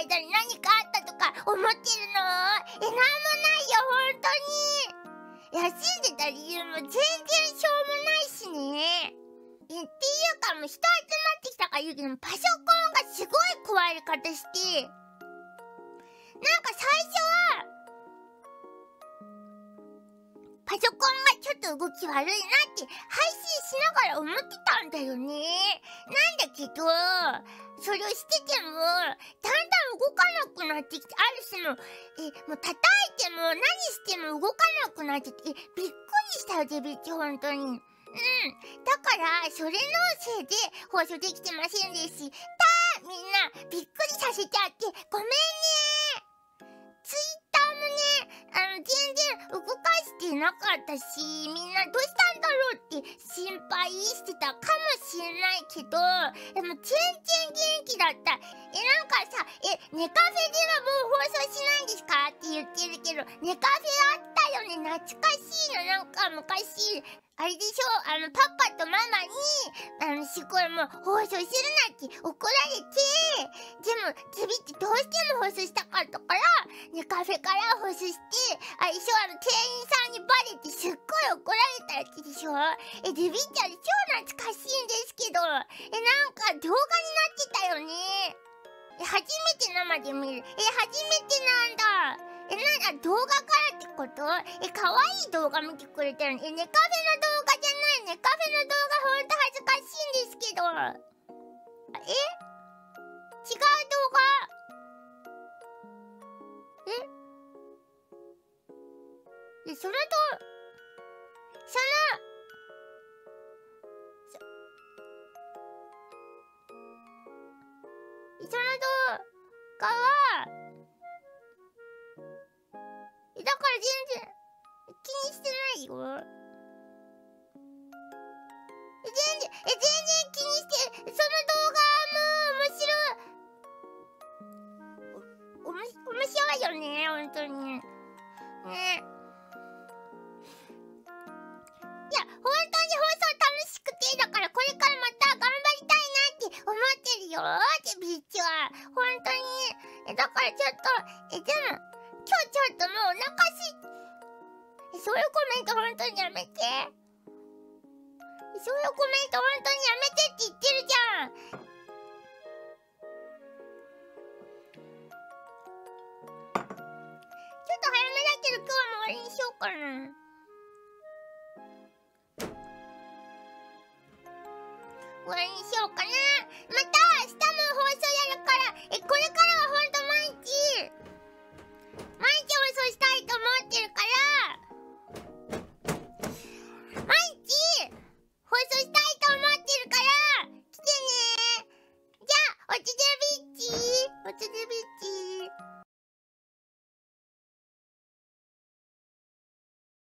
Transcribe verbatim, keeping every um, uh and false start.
間に何かあったとか思ってるの？え、なんもないよ、本当に。休んでた理由も全然しょうもないしね。え、っていうかもう人集まってきたから言うけど、パソコンがすごい壊れ方して、なんか最初は、パソコンがちょっと動き悪いなって配信しながら思ってたんだよね。なんだけど、それをしてても、だんだん動かなくなってきて、ある種の、え、もう叩いても何しても動かなくなってて、え、びっくりしたよ、デビッチ、本当に。うん。だから、それのせいで放送できてませんでした。みんな、びっくりさせちゃって、ごめんね。ツイッターもね、あの、全然動かしてなかったし、みんなどうしたんだろうって心配してたかもしれないけど、でも全然元気だった。え、なんかさ、え、ネカフェではもう放送しないんですかって言ってるけど、ネカフェあったよね、懐かしいの。なんか昔、あれでしょ、あの、パパとママに、あの、すごいもう放送するなって怒られて、でも、デビってどうしても放送したかったから、ネカフェから放送して、あれでしょ、あの、店員さんにバレてすっごい怒られたやつでしょ。え、デビってあれ超懐かしいんですけど、え、なんか動画になってたよね。え、初めて生で見る。え、初めてなんだ。え、なんだ、動画からってこと？え、可愛い動画見てくれてるの？え、ネカフェの動画じゃない。ネカフェの動画ほんと恥ずかしいんですけど。え？違う動画？え？え、そのと、その、そ、その動画は、だから全然気にしてないよ。全然、え、全然気にして、その動画も面白い。お、おもし、面白いよね、ほんとに。ね。いや、ほんとに放送楽しくて、だからこれからまた頑張りたいなって思ってるよ、デビッチは。ほんとに。え、だからちょっと、え、でも、今日ちょっともうお腹すい、え、そういうコメントほんとにやめて。そういうコメントほんとにやめてって言ってるじゃん。ちょっと早めだけど今日はもう終わりにしようかな。終わりにしようかな。